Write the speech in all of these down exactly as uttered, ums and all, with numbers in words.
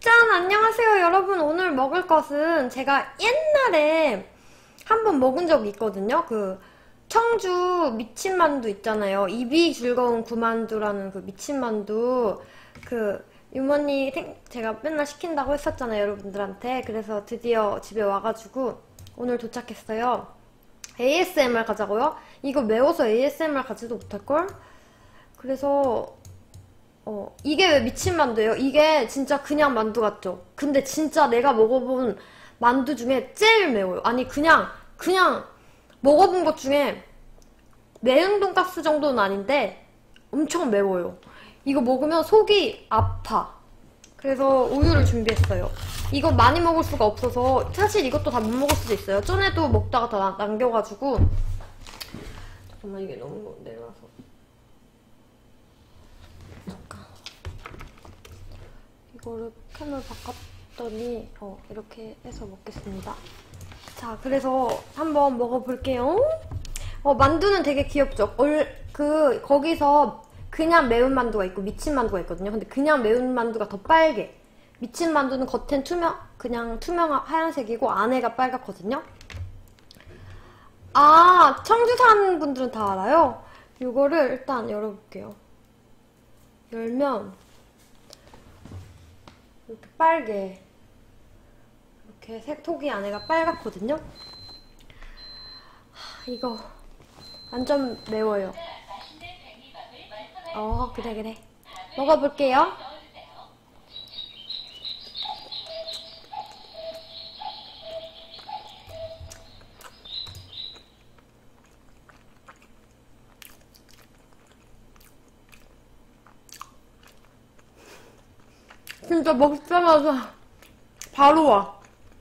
짠! 안녕하세요 여러분. 오늘 먹을 것은 제가 옛날에 한번 먹은 적이 있거든요. 그 청주 미친만두 있잖아요. 입이 즐거운 구만두라는 그 미친만두. 그 유머니 생- 제가 맨날 시킨다고 했었잖아요 여러분들한테. 그래서 드디어 집에 와가지고 오늘 도착했어요. 에이에스엠알 가자고요? 이거 매워서 에이에스엠알 가지도 못할걸? 그래서 어, 이게 왜 미친 만두예요? 이게 진짜 그냥 만두 같죠? 근데 진짜 내가 먹어본 만두 중에 제일 매워요. 아니, 그냥, 그냥 먹어본 것 중에 매운 돈가스 정도는 아닌데 엄청 매워요. 이거 먹으면 속이 아파. 그래서 우유를 준비했어요. 이거 많이 먹을 수가 없어서 사실 이것도 다 못 먹을 수도 있어요. 전에도 먹다가 다 남겨가지고. 잠깐만, 이게 너무 내려와서. 이거를 캔을 바꿨더니 어, 이렇게 해서 먹겠습니다. 자, 그래서 한번 먹어볼게요. 어, 만두는 되게 귀엽죠? 얼, 그 거기서 그냥 매운 만두가 있고 미친 만두가 있거든요. 근데 그냥 매운 만두가 더 빨개. 미친 만두는 겉엔 투명, 그냥 투명 하얀색이고 안에가 빨갛거든요. 아, 청주 사는 분들은 다 알아요? 이거를 일단 열어볼게요. 열면 이렇게 빨개. 이렇게 색톡이 안에가 빨갛거든요. 하, 이거 완전 매워요. 어, 그래 그래. 먹어볼게요. 진짜 먹자마자 바로 와.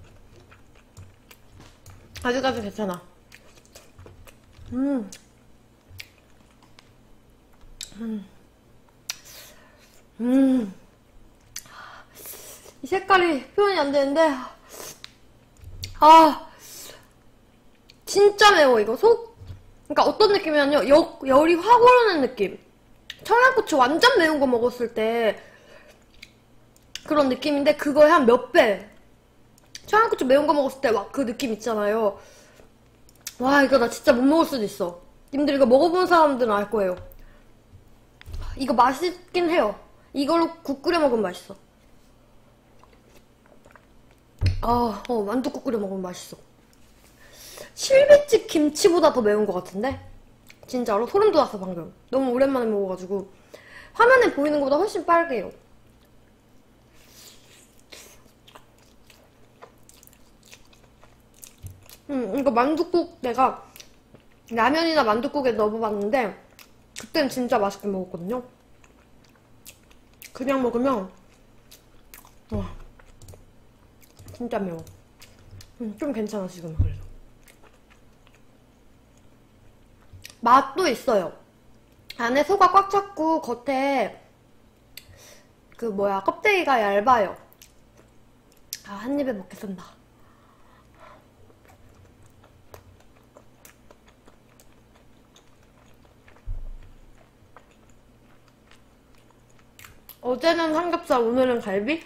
아직까지 괜찮아. 음. 음. 음. 이 색깔이 표현이 안 되는데, 아, 진짜 매워, 이거. 속, 그러니까 어떤 느낌이냐면, 여, 열이 확 오르는 느낌. 청양고추 완전 매운 거 먹었을 때, 그런 느낌인데, 그거에 한 몇 배. 청양고추 매운 거 먹었을 때 막 그 느낌 있잖아요. 와, 이거 나 진짜 못 먹을 수도 있어. 님들 이거 먹어본 사람들은 알 거예요. 이거 맛있긴 해요. 이걸로 국 끓여 먹으면 맛있어. 아, 어, 만두국 끓여 먹으면 맛있어. 실비집 김치보다 더 매운 것 같은데? 진짜로? 소름 돋았어, 방금. 너무 오랜만에 먹어가지고. 화면에 보이는 것보다 훨씬 빨개요. 음, 이거 만두국 내가 라면이나 만두국에 넣어봤는데 그땐 진짜 맛있게 먹었거든요. 그냥 먹으면 와 진짜 매워. 음, 좀 괜찮아 지금. 그래도 맛도 있어요. 안에 소가 꽉 찼고 겉에 그 뭐야 껍데기가 얇아요. 아, 한 입에 먹겠습니다. 어제는 삼겹살, 오늘은 갈비?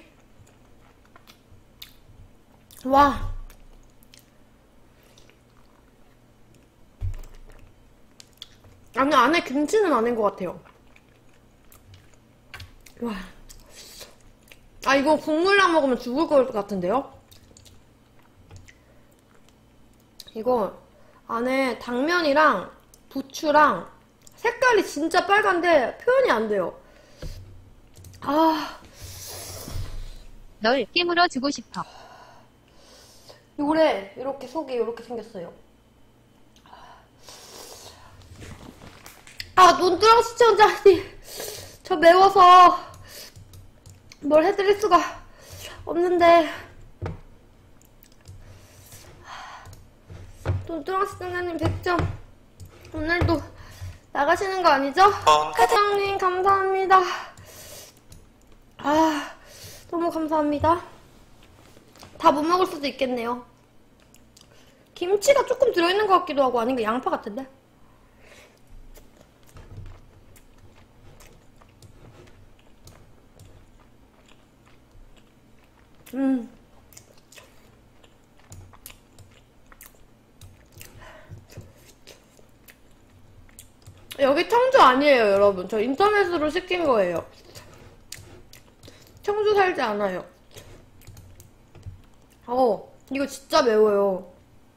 와. 아니, 안에 김치는 아닌 것 같아요. 와. 아, 이거 국물랑 먹으면 죽을 것 같은데요? 이거 안에 당면이랑 부추랑 색깔이 진짜 빨간데 표현이 안 돼요. 아, 널 깨물어 주고 싶어. 요래 이렇게 속이 이렇게 생겼어요. 아, 논두렁 시청자님, 저 매워서 뭘 해드릴 수가 없는데. 논두렁 시청자님 백 점 오늘도 나가시는 거 아니죠? 사장님 감사합니다. 아, 너무 감사합니다. 다 못 먹을 수도 있겠네요. 김치가 조금 들어있는 것 같기도 하고. 아닌가? 양파 같은데? 음. 여기 청주 아니에요, 여러분. 저 인터넷으로 시킨 거예요. 청주 살지 않아요. 어, 이거 진짜 매워요.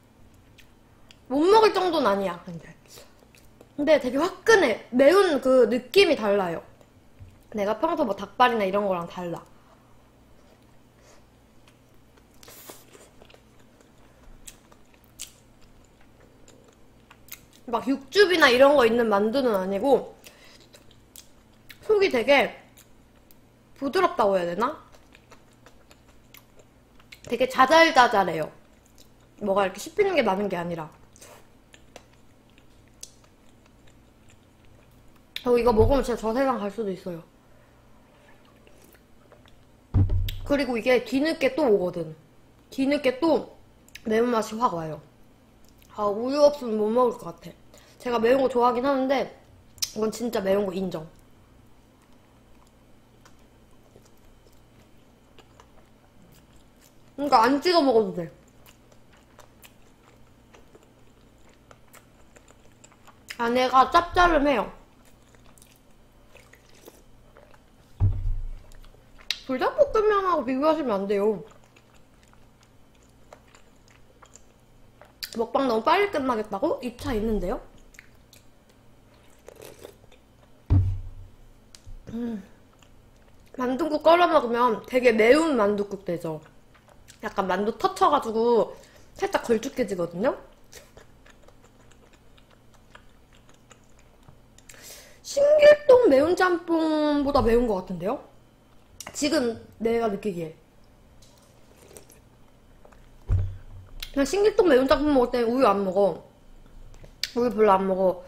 못 먹을 정도는 아니야, 근데. 근데 되게 화끈해. 매운 그 느낌이 달라요. 내가 평소 뭐 닭발이나 이런 거랑 달라. 막 육즙이나 이런 거 있는 만두는 아니고 속이 되게 부드럽다고 해야 되나? 되게 자잘자잘해요. 뭐가 이렇게 씹히는 게 많은 게 아니라. 어, 이거 먹으면 진짜 저 세상 갈 수도 있어요. 그리고 이게 뒤늦게 또 오거든. 뒤늦게 또 매운맛이 확 와요. 아, 우유 없으면 못 먹을 것 같아. 제가 매운 거 좋아하긴 하는데 이건 진짜 매운 거 인정. 그러니까 안 찍어 먹어도 돼. 안에가 짭짤해요. 불닭볶음면하고 비교하시면 안 돼요. 먹방 너무 빨리 끝나겠다고? 이 차 있는데요? 음. 만둣국 끓여 먹으면 되게 매운 만둣국 되죠? 약간 만두 터쳐가지고 살짝 걸쭉해지거든요? 신길동 매운 짬뽕보다 매운 것 같은데요? 지금 내가 느끼기에. 그냥 신길동 매운 짬뽕 먹을 때는 우유 안 먹어. 우유 별로 안 먹어.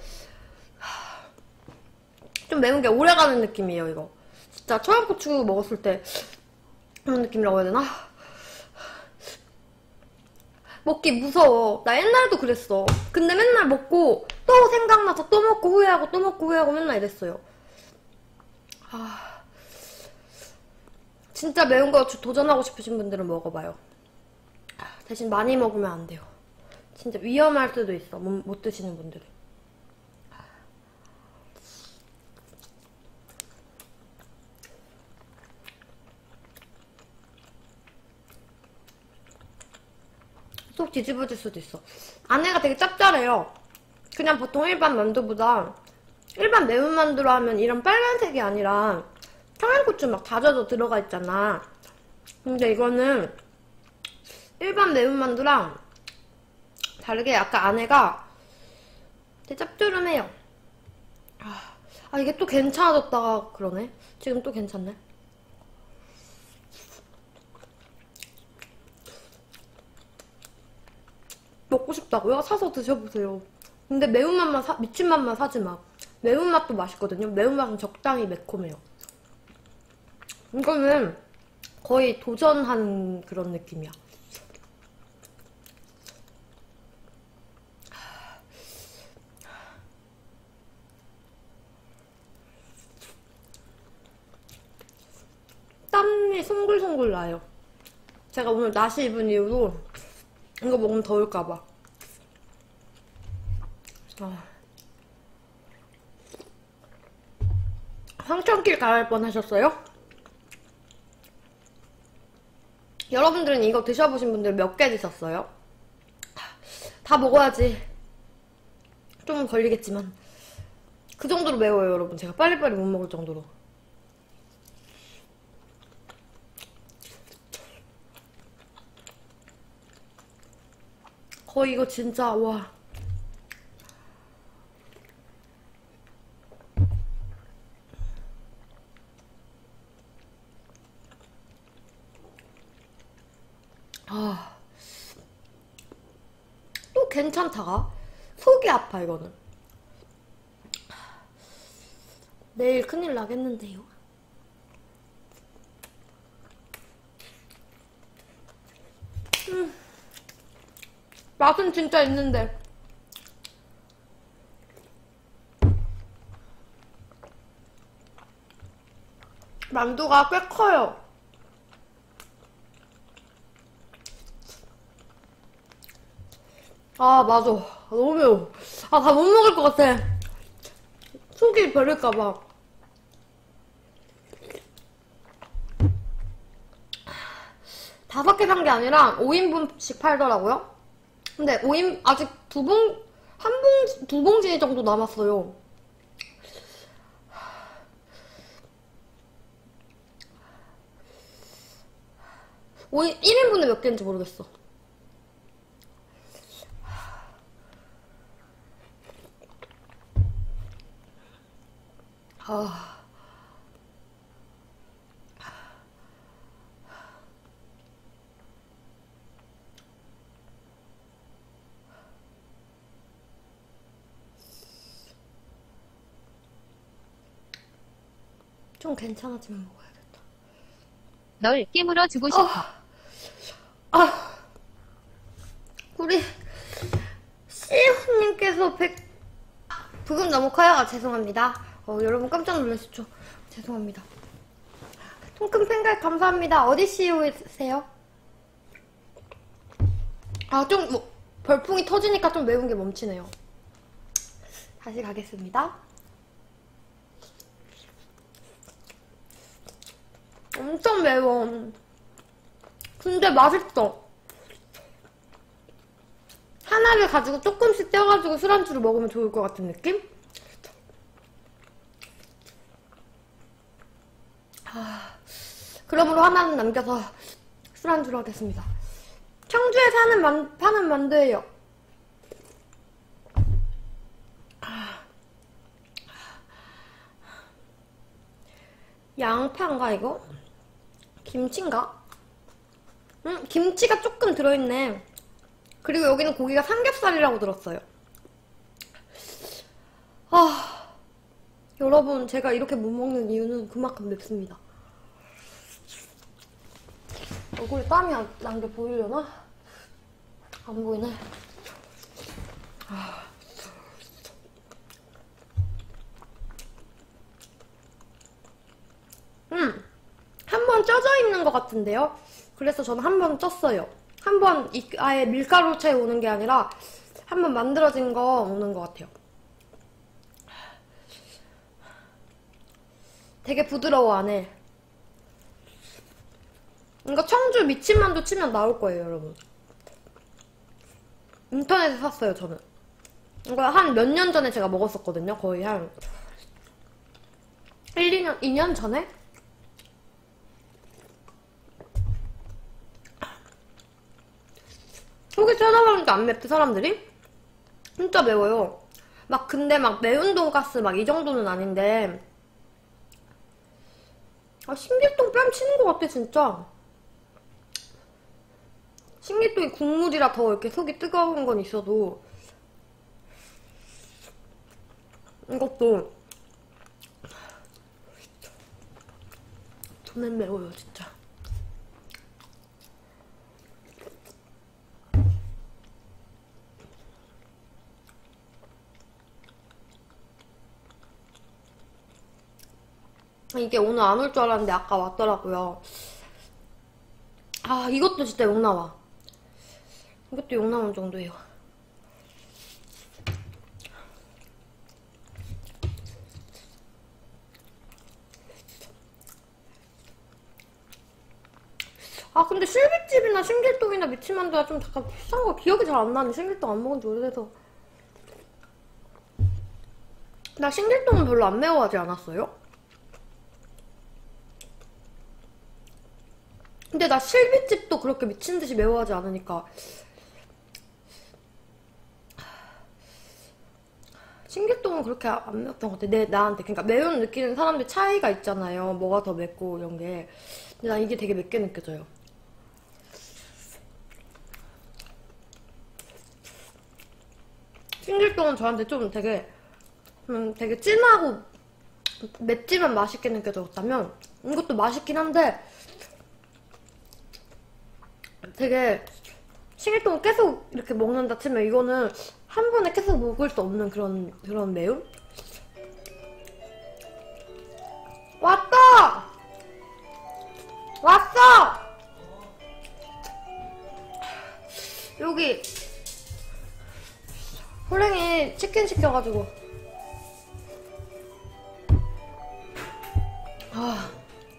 좀 매운 게 오래가는 느낌이에요, 이거. 진짜 청양고추 먹었을 때 그런 느낌이라고 해야 되나? 먹기 무서워. 나 옛날에도 그랬어. 근데 맨날 먹고 또 생각나서 또 먹고 후회하고 또 먹고 후회하고 맨날 이랬어요. 아, 진짜 매운 거 도전하고 싶으신 분들은 먹어봐요. 대신 많이 먹으면 안 돼요. 진짜 위험할 수도 있어. 못, 못 드시는 분들은. 속 뒤집어질 수도 있어. 안에가 되게 짭짤해요. 그냥 보통 일반 만두보다 일반 매운 만두로 하면 이런 빨간색이 아니라 청양고추 막 다져서 들어가 있잖아. 근데 이거는 일반 매운 만두랑 다르게 약간 안에가 되게 짭조름해요. 아, 아 이게 또 괜찮아졌다가 그러네. 지금 또 괜찮네. 먹고 싶다고요? 사서 드셔보세요. 근데 매운맛만 사, 미친 맛만 사지 마. 매운맛도 맛있거든요. 매운맛은 적당히 매콤해요. 이거는 거의 도전하는 그런 느낌이야. 땀이 송글송글 나요. 제가 오늘 나시 입은 이후로 이거 먹으면 더울까봐. 아. 황천길 가할 뻔 하셨어요? 여러분들은 이거 드셔보신 분들 몇 개 드셨어요? 다 먹어야지. 좀 걸리겠지만 그 정도로 매워요, 여러분. 제가 빨리빨리 못 먹을 정도로. 거의 이거 진짜 와. 아, 또 괜찮다가 속이 아파 이거는. 내일 큰일 나겠는데요. 음, 맛은 진짜 있는데 만두가 꽤 커요. 아, 맞아. 너무 매워. 아, 다 못 먹을 것 같아. 속이 베릴까봐. 다섯 개 산 게 아니라 오 인분씩 팔더라고요. 근데 오 인, 아직 두 봉, 한 봉, 두 봉지 정도 남았어요. 오 인, 일 인분에 몇 개인지 모르겠어. 아. 좀 괜찮아지면 먹어야겠다. 널 깨물어 주고 싶어. 아, 아, 우리 씨호님께서 백 부금 너무 커요. 아, 죄송합니다. 어, 여러분 깜짝 놀라셨죠? 죄송합니다. 통큰 팬갈 감사합니다. 어디 씨오세요? 아, 좀 뭐, 벌풍이 터지니까 좀 매운 게 멈추네요. 다시 가겠습니다. 엄청 매워. 근데 맛있어. 하나를 가지고 조금씩 떼어가지고 술안주로 먹으면 좋을 것 같은 느낌? 아, 그러므로 하나는 남겨서 술안주로 하겠습니다. 청주에 사는 만, 파는 만두예요. 양파인가 이거? 김치인가? 응, 김치가 조금 들어있네. 그리고 여기는 고기가 삼겹살이라고 들었어요. 아, 여러분 제가 이렇게 못 먹는 이유는 그만큼 맵습니다. 얼굴에 땀이 난 게 보이려나? 안 보이네. 아. 음, 한 번 쪄져 있는 것 같은데요? 그래서 저는 한 번 쪘어요. 한 번 아예 밀가루채 오는 게 아니라 한 번 만들어진 거 오는 것 같아요. 되게 부드러워 안에. 이거 청주 미친만두 치면 나올 거예요, 여러분. 인터넷에서 샀어요, 저는. 이거 한 몇 년 전에 제가 먹었었거든요. 거의 한 일, 이 년, 이 년 전에? 속이 쳐다보니까 안 맵대, 사람들이? 진짜 매워요. 막 근데 막 매운 돈가스 막 이 정도는 아닌데 아, 신길동 뺨 치는 것 같아, 진짜. 신길동이 국물이라 더 이렇게 속이 뜨거운 건 있어도 이것도 저는 매워요, 진짜. 이게 오늘 안 올 줄 알았는데 아까 왔더라고요. 아, 이것도 진짜 욕 나와. 이것도 욕 나오는 정도예요. 아, 근데 실비집이나 신길동이나 미치만두가 좀 잠깐 비싼 거 기억이 잘 안 나네. 신길동 안 먹은 지 오래돼서. 나 신길동은 별로 안 매워하지 않았어요? 근데 나 실비집도 그렇게 미친듯이 매워하지 않으니까 신길동은 그렇게 안 매웠던 것 같아. 내, 나한테. 그러니까 매운 느끼는 사람들 차이가 있잖아요. 뭐가 더 맵고 이런 게. 근데 난 이게 되게 맵게 느껴져요. 신길동은 저한테 좀 되게 음, 되게 진하고 맵지만 맛있게 느껴졌다면 이것도 맛있긴 한데 되게 신길동을 계속 이렇게 먹는다 치면 이거는 한 번에 계속 먹을 수 없는 그런 그런 매움? 왔다! 왔어! 여기 호랭이 치킨 시켜가지고. 아.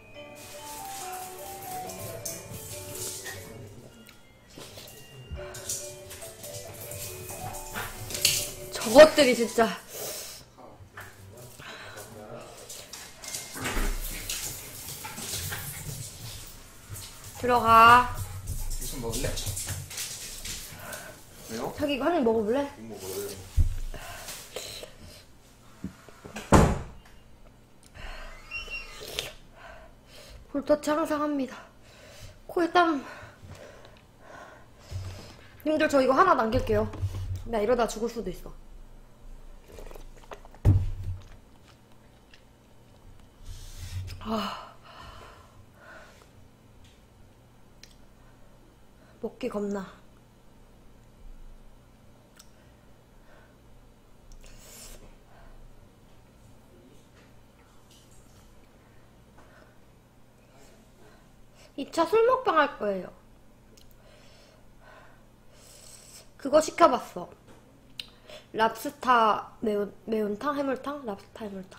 저것들이 진짜. 들어가. 무슨 먹을래? 왜요? 자기 이거 한 입 먹어볼래? 뭐 먹어요? 볼터치 항상 합니다. 코에 땀. 님들 저 이거 하나 남길게요. 나 이러다 죽을 수도 있어. 아. 먹기 겁나. 이 차 술 먹방 할 거예요. 그거 시켜봤어. 랍스타 매운, 매운탕? 해물탕? 랍스타 해물탕.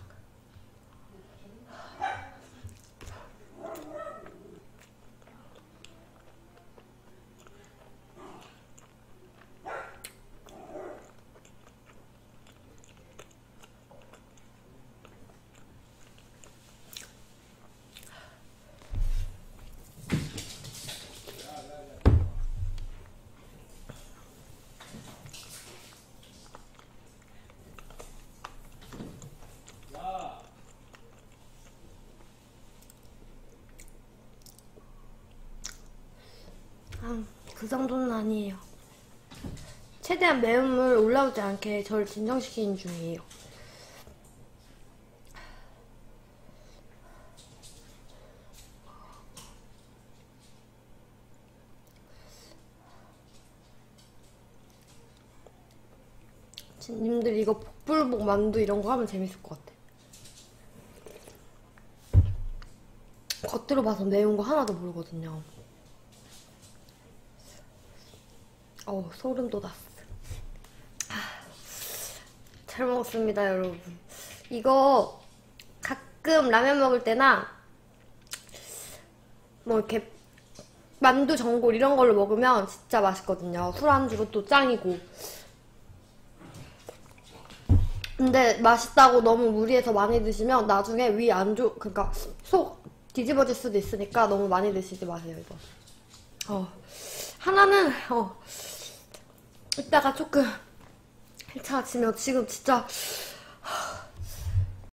아, 그 정도는 아니에요. 최대한 매운물 올라오지 않게 저를 진정시키는 중이에요. 님들 이거 복불복 만두 이런 거 하면 재밌을 것 같아. 겉으로 봐서 매운 거 하나도 모르거든요. 어우, 소름 돋았어. 잘 먹었습니다, 여러분. 이거 가끔 라면 먹을 때나 뭐 이렇게 만두, 전골 이런 걸로 먹으면 진짜 맛있거든요. 술안주로 또 짱이고. 근데 맛있다고 너무 무리해서 많이 드시면 나중에 위 안 좋, 그니까 속 뒤집어질 수도 있으니까 너무 많이 드시지 마세요, 이거. 어. 하나는, 어. 이따가 조금 일 차가 지면 지금 진짜